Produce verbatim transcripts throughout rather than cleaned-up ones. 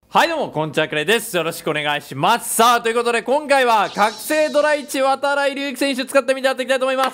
はいどうも、こんにちは、くれです。よろしくお願いします。さあ、ということで今回は覚醒ドラいち渡来隆輝選手使ってみてやっていきたいと思います。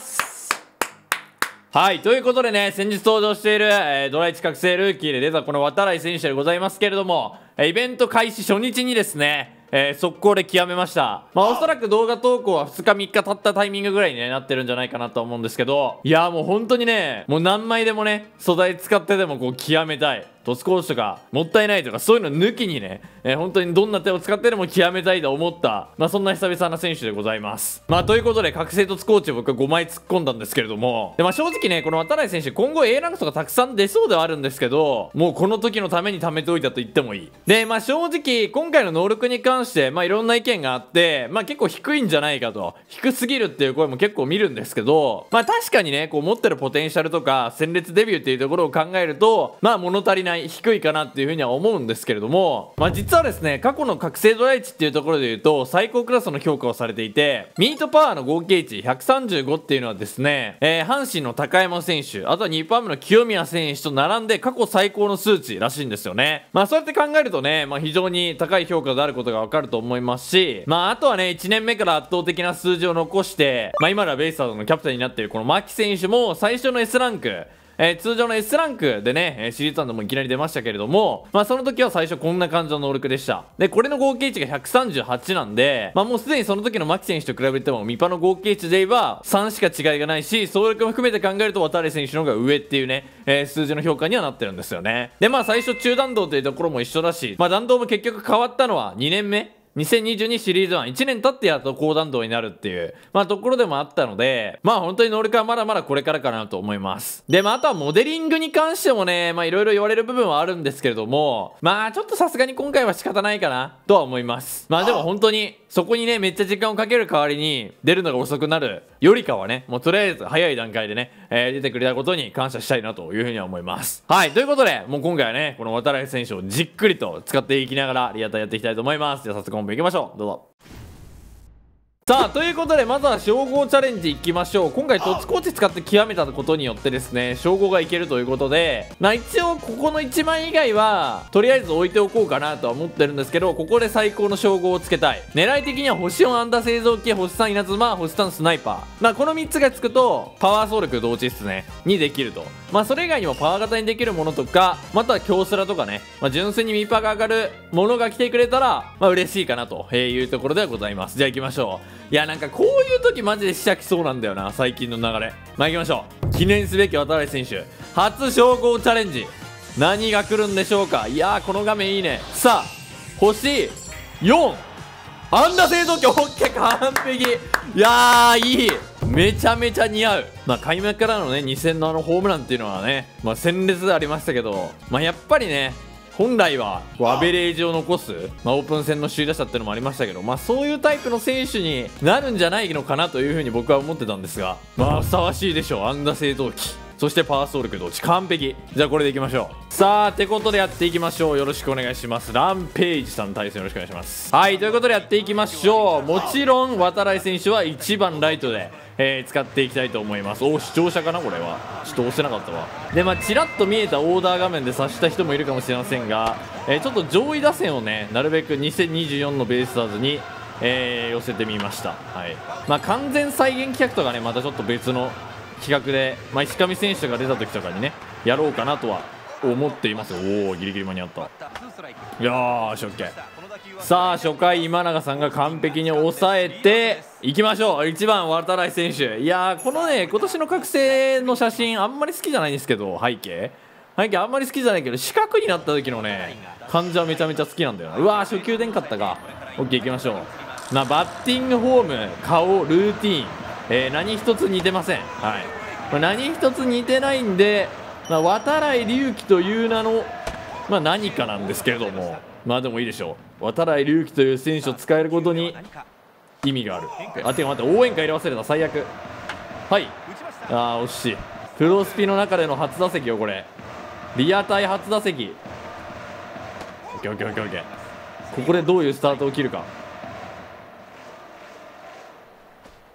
はい、ということでね、先日登場している、えー、ドラいち覚醒ルーキーで出たこの渡来選手でございますけれども、イベント開始初日にですね、えー、速攻で極めました。まあおそらく動画投稿はふつかみっか経ったタイミングぐらいに、ね、なってるんじゃないかなと思うんですけど、いやーもう本当にね、もう何枚でもね素材使ってでもこう極めたい、トスコーチとかもったいないとかそういうの抜きにね、えー、本当にどんな手を使ってでも極めたいと思った、まあそんな久々な選手でございます。まあということで覚醒トスコーチを僕はごまい突っ込んだんですけれども、でまあ正直ねこの渡来選手今後 A ランクとかたくさん出そうではあるんですけど、もうこの時のために貯めておいたと言ってもいい。でまあ正直今回の能力に関してまあいろんな意見があって、まあ結構低いんじゃないかと、低すぎるっていう声も結構見るんですけど、まあ確かにねこう持ってるポテンシャルとか戦列デビューっていうところを考えるとまあ物足りない、低いかなっていうふうには思うんですけれども、まあ実はですね過去の覚醒ドラいちっていうところで言うと最高クラスの評価をされていて、ミートパワーの合計値ひゃくさんじゅうごっていうのはですね、えー、阪神の高山選手、あとはにパームの清宮選手と並んで過去最高の数値らしいんですよね。まあそうやって考えるとね、まあ非常に高い評価であることがわかると思いますし、まああとはねいちねんめから圧倒的な数字を残して、まあ今ではベイスターズのキャプテンになっているこの牧選手も最初の エス ランク、えー、通常の エス ランクでね、えー、シリーズワンでもいきなり出ましたけれども、まあその時は最初こんな感じの能力でした。で、これの合計値がひゃくさんじゅうはちなんで、まあもうすでにその時の牧選手と比べてもミパの合計値で言えばさんしか違いがないし、総力も含めて考えると渡辺選手の方が上っていうね、えー、数字の評価にはなってるんですよね。で、まあ最初中弾道というところも一緒だし、まあ弾道も結局変わったのはにねんめにせんにじゅうにシリーズワン、いちねん経ってやっと高弾道になるっていう、まあところでもあったので、まあ本当に能力はまだまだこれからかなと思います。で、まああとはモデリングに関してもね、まあいろいろ言われる部分はあるんですけれども、まあちょっとさすがに今回は仕方ないかなとは思います。まあでも本当に、そこにね、めっちゃ時間をかける代わりに出るのが遅くなるよりかはね、もうとりあえず早い段階でね、えー、出てくれたことに感謝したいなというふうには思います。はい、ということで、もう今回はね、この渡辺選手をじっくりと使っていきながらリアタイやっていきたいと思います。じゃあ早速本編いきましょう。どうぞ。さあということでまずは称号チャレンジいきましょう。今回トツコーチ使って極めたことによってですね称号がいけるということで、まあ一応ここのいちまい以外はとりあえず置いておこうかなとは思ってるんですけど、ここで最高の称号をつけたい。狙い的には星よんアンダー製造機、星さん稲妻、星さんスナイパー、まあこのみっつがつくとパワー総力同値っすねにできると。まあそれ以外にもパワー型にできるものとか、または京セラとかね、まあ、純粋にミパが上がるものが来てくれたらまあ嬉しいかなというところではございます。じゃあ行きましょう。いやなんかこういう時マジで試着きそうなんだよな最近の流れ。まあ行きましょう。記念すべき渡辺選手初称号チャレンジ、何が来るんでしょうか。いやーこの画面いいね。さあ星よんアンダー製造機、オッケー完璧。いやーいい、めちゃめちゃ似合う。まあ開幕からのねに戦のあのホームランっていうのはね、まあ鮮烈でありましたけど、まあやっぱりね本来はこうアベレージを残す、まあ、オープン戦の首位打者っていうのもありましたけど、まあそういうタイプの選手になるんじゃないのかなというふうに僕は思ってたんですが、まあふさわしいでしょう。アンダー製造機、そしてパワー総力同値完璧。じゃあこれでいきましょう。さあてことでやっていきましょう。よろしくお願いします。ランページさん対戦よろしくお願いします。はいということでやっていきましょう。もちろん渡来選手はいちばんライトで、えー、使っていきたいと思います。お視聴者かなこれは。ちょっと押せなかったわ。でまあちらっと見えたオーダー画面で察した人もいるかもしれませんが、えー、ちょっと上位打線をねなるべくにせんにじゅうよんのベイスターズに、えー、寄せてみました。はいまあ完全再現企画とかねまたちょっと別の企画で、まあ、石上選手が出た時とかにねやろうかなとは思っています。おおギリギリ間に合った。よーし OK。 さあ初回今永さんが完璧に抑えていきましょう。いちばん渡来選手、いやーこのね今年の覚醒の写真あんまり好きじゃないんですけど、背景背景あんまり好きじゃないけど四角になった時のね感じはめちゃめちゃ好きなんだよな。うわー初球出んかったか。 OK いきましょう。まあバッティングフォーム、顔、ルーティーン、えー、何一つ似てません。はい、まあ、何一つ似てないんで、まあ、渡来隆輝という名の、まあ、何かなんですけれども、まあでもいいでしょう。渡来隆輝という選手を使えることに意味がある。あてか待って、応援歌入れ忘れた、最悪。はい、あー惜しい。プロスピの中での初打席よこれ。リアタイ初打席。オッケーオッケーオッケーオッケー。ここでどういうスタートを切るか。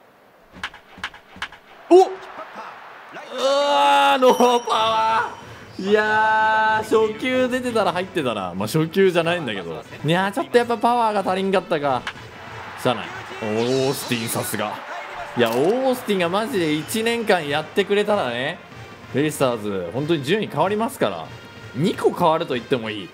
おっ、うわーノーパワいやー初球出てたら入ってたな。まあ初球じゃないんだけど、いやーちょっとやっぱパワーが足りんかったか。しゃあない。オースティンさすが。いやオースティンがマジでいちねんかんやってくれたらね、ベイスターズ本当に順位変わりますから。にこ変わると言ってもいい。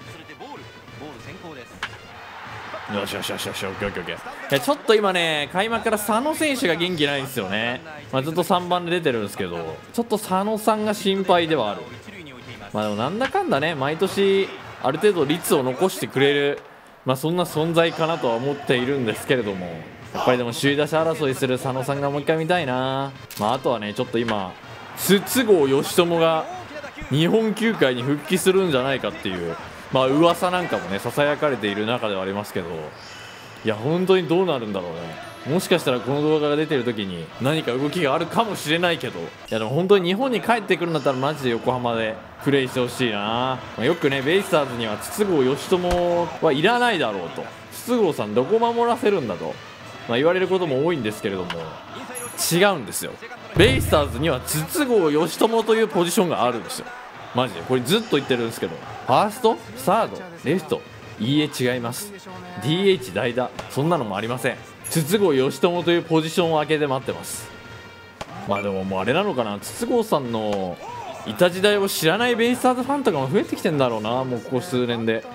よしよしよしよし、オッケーオッケーオッケー。いやちょっと今ね開幕から佐野選手が元気ないんですよね。まあ、ずっとさんばんで出てるんですけど、ちょっと佐野さんが心配ではある。まあでもなんだかんだね毎年ある程度率を残してくれる、まあそんな存在かなとは思っているんですけれども、やっぱりでも首位打者争いする佐野さんがもう一回見たいな。まああとはねちょっと今筒香嘉智が日本球界に復帰するんじゃないかっていうまあ噂なんかもねささやかれている中ではありますけど、いや本当にどうなるんだろうね。もしかしたらこの動画が出てる時に何か動きがあるかもしれないけど、いやでも本当に日本に帰ってくるんだったらマジで横浜でプレーしてほしいな。まあ、よくねベイスターズには筒香嘉智はいらないだろうと、筒香さんどこ守らせるんだと、まあ、言われることも多いんですけれども、違うんですよ。ベイスターズには筒香嘉智というポジションがあるんですよ。マジでこれずっと言ってるんですけど、ファーストサードレフト、いいえ違います。 ディーエイチ 代打そんなのもありません。筒香嘉智というポジションを空けて待ってます。まあでももうあれなのかな、筒香さんのいた時代を知らないベイスターズファンとかも増えてきてんだろうな、もうここ数年で。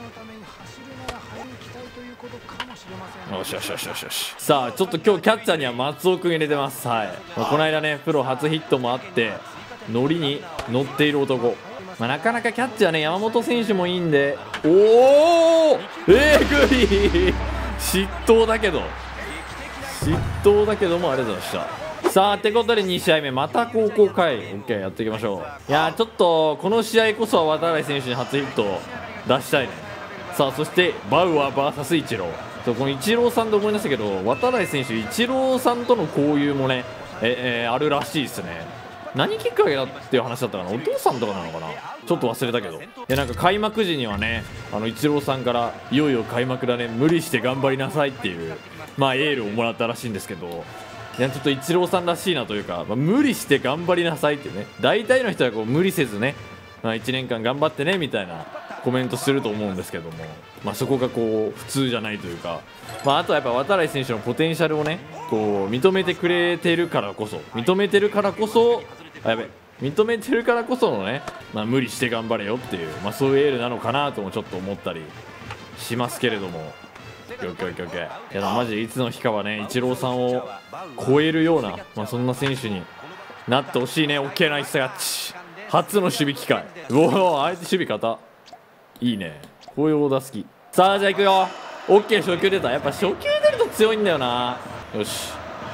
よしよしよしよしよし。さあちょっと今日キャッチャーには松尾君入れてます。はい、まあ、この間ねプロ初ヒットもあってノリに乗っている男。まあ、なかなかキャッチャーね山本選手もいいんで、おおえぐい失投だけど失投だけどもありがとうございました。さあってことでに試合目また高校回 OK やっていきましょう。いやーちょっとこの試合こそは渡来選手に初ヒットを出したいね。さあそしてバウアー ブイエス イチロー、そうこのイチローさんで思い出したけど、渡来選手イチローさんとの交友もねえ、えー、あるらしいですね。何きっかけだっていう話だったかな、お父さんとかなのかな、ちょっと忘れたけど。いやなんか開幕時にはねあのイチローさんからいよいよ開幕だね無理して頑張りなさいっていうまあエールをもらったらしいんですけど、いやちょっとイチローさんらしいなというか、まあ、無理して頑張りなさいってね、大体の人はこう無理せずね、まあ、いちねんかん頑張ってねみたいなコメントすると思うんですけども、まあ、そこがこう普通じゃないというか、まあ、あとはやっぱ渡来選手のポテンシャルをねこう認めてくれてるからこそ認めてるからこそあやべ認めてるからこそのね、まあ、無理して頑張れよっていう、まあ、そういうエールなのかなともちょっと思ったりしますけれども、オッケーオッケーオッケーオッケー。いやマジでいつの日かはねイチローさんを超えるような、まあ、そんな選手になってほしいね。 OK ナイスキャッチ、初の守備機会。うおあえて守備方いいね、こういうオーダー好き。さあじゃあいくよ。 OK 初球出た。やっぱ初球出ると強いんだよな。よし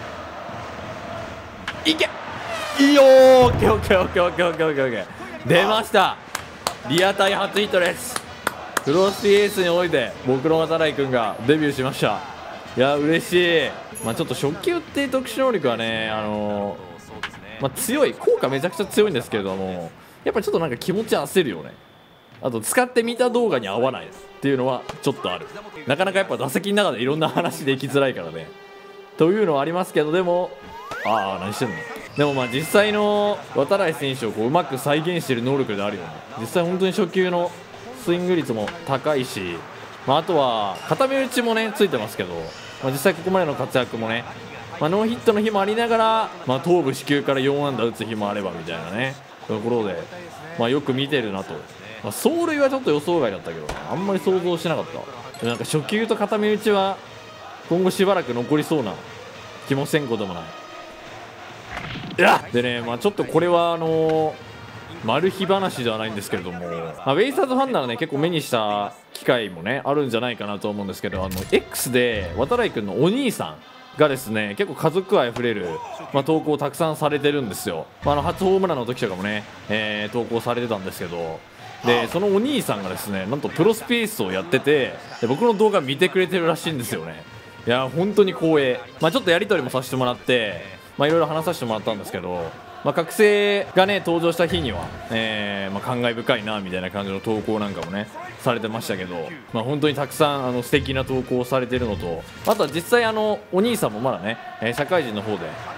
いけいいよー。 OKOKOKOKOKOK 出ました。リアタイ初ヒットです。プロスピエースにおいて僕の渡来君がデビューしました。いや嬉しい。まあちょっと初球っていう特殊能力はねあのー、まあ強い効果めちゃくちゃ強いんですけれども、やっぱりちょっとなんか気持ち焦るよね。あと使ってみた動画に合わないっていうのはちょっとある。なかなかやっぱ打席の中でいろんな話できづらいからねというのはありますけど、でもああ何してんの。でもまあ実際の渡来選手をこううまく再現している能力であるよね。実際本当に初球のスイング率も高いし、まあ、あとは片目打ちもねついてますけど、まあ、実際ここまでの活躍もね、まあ、ノーヒットの日もありながら、まあ、頭部四球からよん安打打つ日もあればみたいなねところで、まあ、よく見てるなと。まあ、走塁はちょっと予想外だったけどあんまり想像しなかった。でもなんか初球と片目打ちは今後しばらく残りそうな気もせんこともない。いやでね、まあ、ちょっとこれはあのー、マル秘話ではないんですけれども、まあ、ベイスターズファンならね結構目にした機会もねあるんじゃないかなと思うんですけど、あの X で渡来君のお兄さんがですね結構家族愛あふれる、まあ、投稿をたくさんされてるんですよ。まあ、あの初ホームランの時とかもね、えー、投稿されてたんですけど、でそのお兄さんがですねなんとプロスペースをやってて、で僕の動画見てくれてるらしいんですよね。いや本当に光栄。まあ、ちょっとやり取りもさせてもらってまあいろいろ話させてもらったんですけど、まあ、覚醒がね登場した日には、えーまあ、感慨深いなみたいな感じの投稿なんかもねされてましたけど、まあ、本当にたくさんあの素敵な投稿をされているのと、あとは実際あのお兄さんもまだね、えー、社会人の方で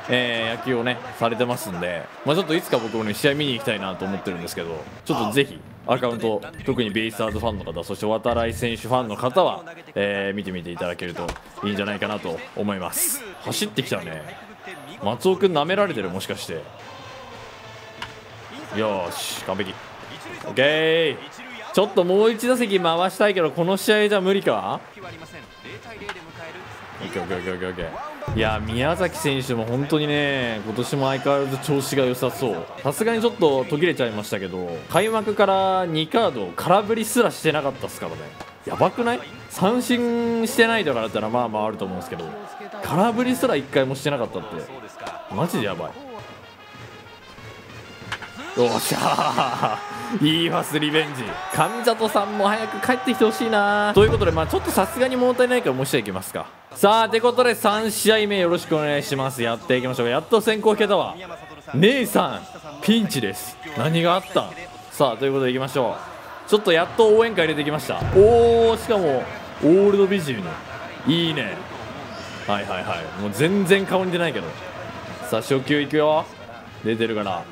えー野球をねされてますんで、まあ、ちょっといつか僕もね試合見に行きたいなと思ってるんですけど、ちょっとぜひアカウント、特にベイスターズファンの方、そして渡来選手ファンの方は、えー見てみていただけるといいんじゃないかなと思います。走ってきたね。松尾くん舐められてる、もしかして。よーし、完璧。オッケー。ちょっともう一打席回したいけど、この試合じゃ無理か。オッケーオッケーオッケーオッケーオッケー。いや、宮崎選手も本当にね、今年も相変わらず調子が良さそう。さすがにちょっと途切れちゃいましたけど、開幕からにカード空振りすらしてなかったっすからね。やばくない？三振してないとかだったらまあまああると思うんですけど、空振りすらいっかいもしてなかったってマジでやばい。よっしゃー、いいファスリベンジ。上里さんも早く帰ってきてほしいな。ということで、まあちょっとさすがに物足りないからもう一試合いきますか。さあ、ということでさん試合目よろしくお願いします。やっていきましょう。やっと先行引けたわ。姉さんピンチです。何があった？さあ、ということでいきましょう。ちょっとやっと応援歌入れてきました。おー、しかもオールドビジルのいいね。はいはいはい、もう全然顔に出ないけど。さあ、初球いくよ。出てるかな。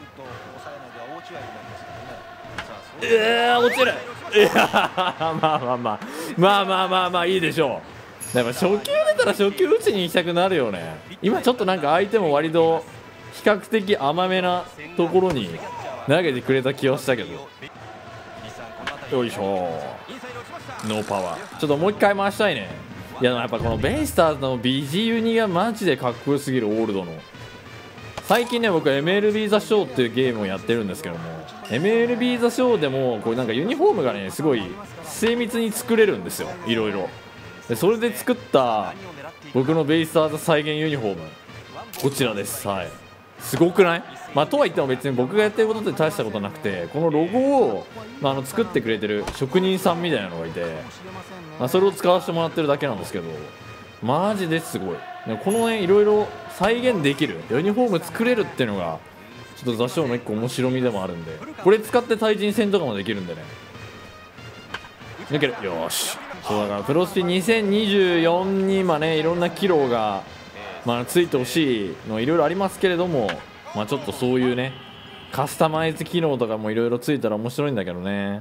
えー、落ちる。いやまあまあまあまあまあまあまあまあいいでしょう。やっぱ初球出たら初球打ちに行きたくなるよね。今ちょっとなんか相手も割と比較的甘めなところに投げてくれた気はしたけど。よいしょ、ノーパワー。ちょっともう一回回したいね。いや、やっぱこのベイスターズのビジユニがマジでかっこよすぎる。オールドの最近ね、僕 エムエルビー ザショーっていうゲームをやってるんですけども、 エムエルビー ザショーでもこうなんかユニフォームがねすごい精密に作れるんですよ、いろいろ。でそれで作った僕のベイスターズ再現ユニフォーム、こちらです。はい、すごくない？まあとはいっても別に僕がやってることって大したことなくて、このロゴを、まあ、あの作ってくれてる職人さんみたいなのがいて、まあ、それを使わせてもらってるだけなんですけど、マジですごい。このねいろいろ再現できるユニフォーム作れるっていうのがちょっと座礁の一個面白みでもあるんで、これ使って対人戦とかもできるんでね。抜ける。よし。そうだからプロスピにせんにじゅうよんに今ねいろんな機能が、まあ、ついてほしいのいろいろありますけれども、まあ、ちょっとそういうねカスタマイズ機能とかもいろいろついたら面白いんだけどね。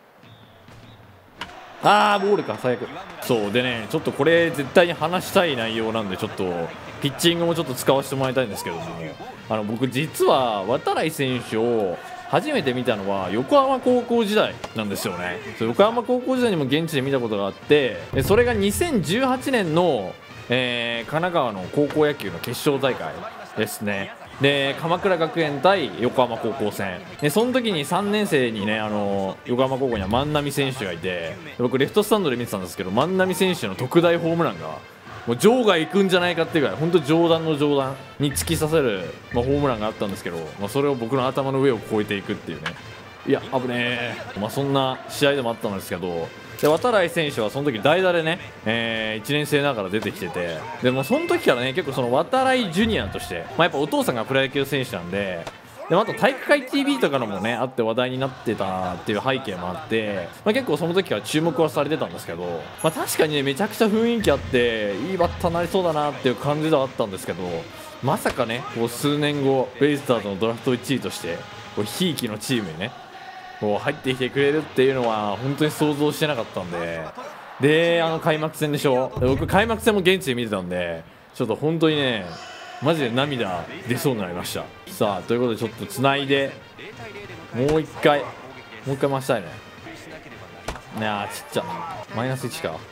あーボールか、最悪。そうでね、ちょっとこれ絶対に話したい内容なんで、ちょっとピッチングもちょっと使わせてもらいたいんですけども、あの僕実は渡来選手を初めて見たのは横浜高校時代なんですよね。そう横浜高校時代にも現地で見たことがあって、それがにせんじゅうはちねんの、えー、神奈川の高校野球の決勝大会ですね。で鎌倉学園対横浜高校戦で、その時にさんねん生にね、あの横浜高校には万波選手がいて、僕レフトスタンドで見てたんですけど、万波選手の特大ホームランがもう場外行くんじゃないかっていうぐらい、本当上段の上段に突き刺さる、まあ、ホームランがあったんですけど、まあ、それを僕の頭の上を越えていくっていうね。いや危ねえ、まあ、そんな試合でもあったんですけど、で渡来選手はその時代打でね、えー、いちねん生ながら出てきてて、でもその時からね結構その渡来ジュニアとして、まあ、やっぱお父さんがプロ野球選手なんで、であと体育会 ティーブイ とかのもねあって話題になってたっていう背景もあって、まあ、結構その時から注目はされてたんですけど、まあ、確かにねめちゃくちゃ雰囲気あっていいバッターになりそうだなっていう感じではあったんですけど、まさかねこう数年後ベイスターズのドラフトいちいとしてこうひいきのチームにねこう入ってきてくれるっていうのは本当に想像してなかったんで、であの開幕戦でしょ、僕開幕戦も現地で見てたんで、ちょっと本当にねマジで涙出そうになりました。さあということでちょっとつないでもう一回もう一回回したいね。いやーちっちゃマイナスいちか。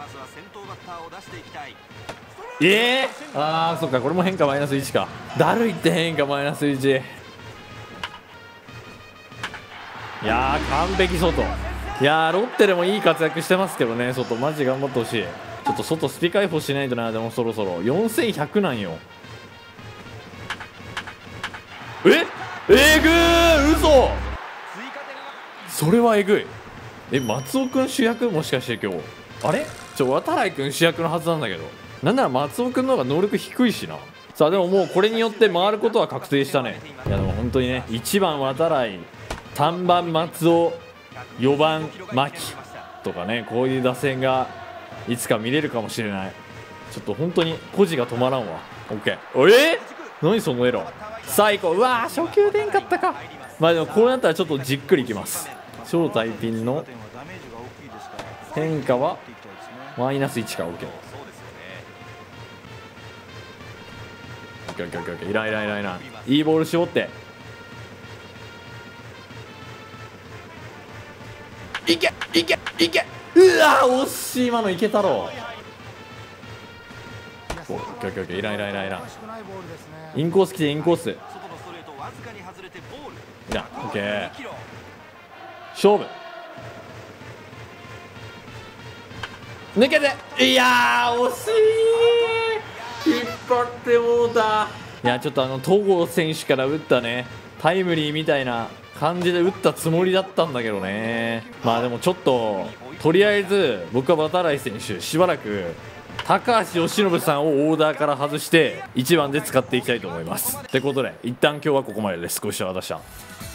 ええー、あーそっか、これも変化マイナスいちか。だるいって変化マイナスいち。いやー完璧外。いやーロッテでもいい活躍してますけどね、外マジ頑張ってほしい。ちょっと外スピ解放しないとな。でもそろそろよんせんひゃくなんよ。ええぐー嘘。それはえぐい。え松尾くん主役もしかして今日あれちょ渡来くん主役のはずなんだけど、なんなら松尾くんの方が能力低いしな。さあでももうこれによって回ることは確定したね。いやでも本当にねいちばん渡来、さんばん松尾、よばん牧とかね、こういう打線がいつか見れるかもしれない。ちょっと本当にポジが止まらんわ。 OK。 え何そのエロ。さあ行こう。うわー初球出んかったか。まあでもこうなったらちょっとじっくりいきます。正体ピンの変化はマイナスいちか。 OK。 いらんいらんいらんいらん。いいボール絞って、いけいけいけ。うわ惜しい。今のいけたろ。オッケーオッケーオッケー。いらんいらんいらんいらん。インコース来て、インコースいらん。オッケー勝負。抜けて、いやー惜しい。引っ張ってもうた。いやちょっとあの戸郷選手から打ったねタイムリーみたいな感じで打ったつもりだったんだけどね。まあでもちょっととりあえず僕は渡来選手しばらく高橋由伸さんをオーダーから外していちばんで使っていきたいと思います。ってことで一旦今日はここまでです。ご視聴ありがとうございました。